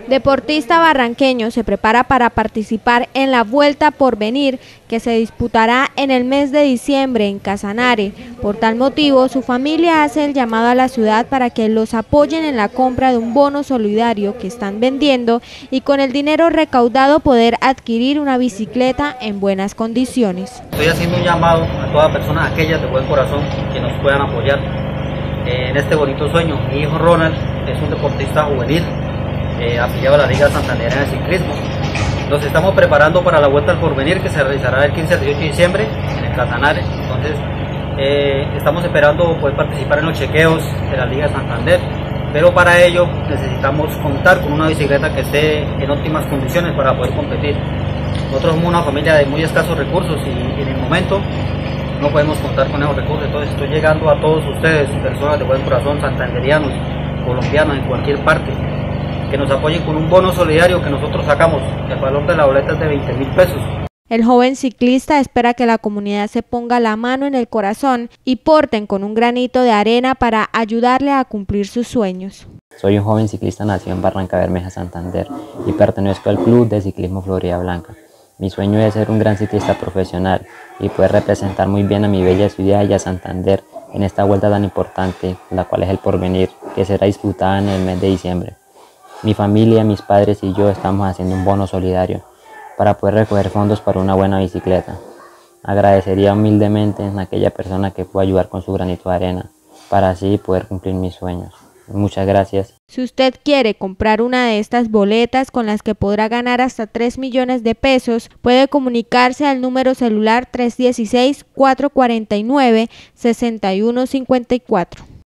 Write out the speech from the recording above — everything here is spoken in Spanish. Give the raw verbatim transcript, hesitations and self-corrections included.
Deportista barranqueño se prepara para participar en la Vuelta Porvenir, que se disputará en el mes de diciembre en Casanare. Por tal motivo, su familia hace el llamado a la ciudad para que los apoyen en la compra de un bono solidario que están vendiendo y con el dinero recaudado poder adquirir una bicicleta en buenas condiciones. Estoy haciendo un llamado a todas personas, aquellas de buen corazón, que nos puedan apoyar en este bonito sueño. Mi hijo Ronald es un deportista juvenil, Eh, afiliado a la Liga Santandereana de Ciclismo. Nos estamos preparando para la Vuelta al Porvenir, que se realizará el quince al dieciocho de diciembre en el Casanare. Entonces eh, estamos esperando poder participar en los chequeos de la Liga Santander, pero para ello necesitamos contar con una bicicleta que esté en óptimas condiciones para poder competir. Nosotros somos una familia de muy escasos recursos y, y en el momento no podemos contar con esos recursos. Entonces estoy llegando a todos ustedes, personas de buen corazón, santanderianos, colombianos, en cualquier parte, que nos apoyen con un bono solidario que nosotros sacamos. El valor de la boleta es de veinte mil pesos. El joven ciclista espera que la comunidad se ponga la mano en el corazón y porten con un granito de arena para ayudarle a cumplir sus sueños. Soy un joven ciclista nacido en Barranca Bermeja, Santander, y pertenezco al Club de Ciclismo Florida Blanca. Mi sueño es ser un gran ciclista profesional y poder representar muy bien a mi bella ciudad y a Santander en esta vuelta tan importante, la cual es el Porvenir, que será disputada en el mes de diciembre. Mi familia, mis padres y yo estamos haciendo un bono solidario para poder recoger fondos para una buena bicicleta. Agradecería humildemente a aquella persona que pueda ayudar con su granito de arena para así poder cumplir mis sueños. Muchas gracias. Si usted quiere comprar una de estas boletas con las que podrá ganar hasta tres millones de pesos, puede comunicarse al número celular tres uno seis, cuatro cuatro nueve, seis uno cinco cuatro.